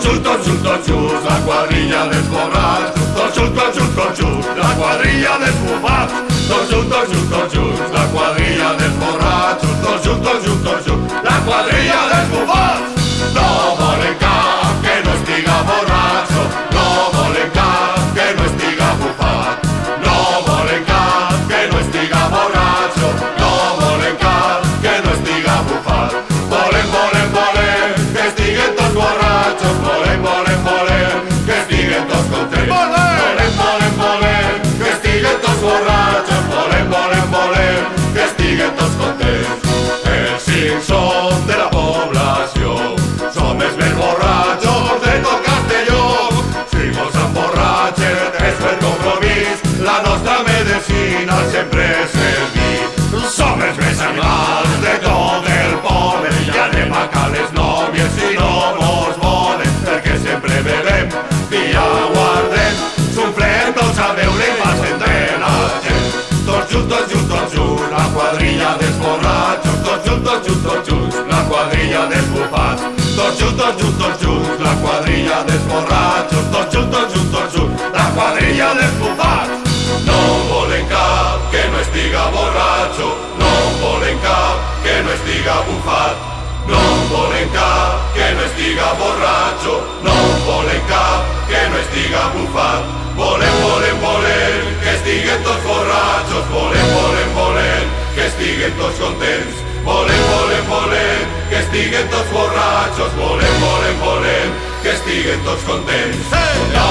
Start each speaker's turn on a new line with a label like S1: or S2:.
S1: tots junts, la quadrilla dels borratxos. Tots junts, la quadrilla dels fumats. Tots junts, la quadrilla dels borratxos. Tots junts, la quadrilla dels bufats. No volen cap que no estiga borratxo, no volen cap que no estiga bufat. No volen cap que no estiga borratxo, no volen cap que no estiga bufat. Volen, que estiguen tots borratxos. Volen, que estiguen tots contents. Volen, que estiguen tots borratxos. Volen, que estiguen tots contents. Els cinc som de la població, som els més borratxos de tot Castelló. Si mos emborratxen és per compromís, la nostra medecina sempre és el vi. Som els més animals de tot el poble, i anem a cales nòvies si no mos volen, perquè sempre bevem vi aguardent. S'omplem tots a veure i passen de la gent. Tots junts, la quadrilla dels borratxos. Tots junts, la quadrilla dels bufats. Tots junts, la quadrilla dels borratxos. Tots junts, la quadrilla dels bufats. No volen cap que no estiga borratxo, no volen cap que no estiga bufat. No volen cap que no estiga borratxo, no volen cap que no estiga bufat. Volen, que estiguen tots borratxos. Volen, que estiguen tots contents. Volen, que estiguen tots borratxos. Volen, que estiguen tots contents.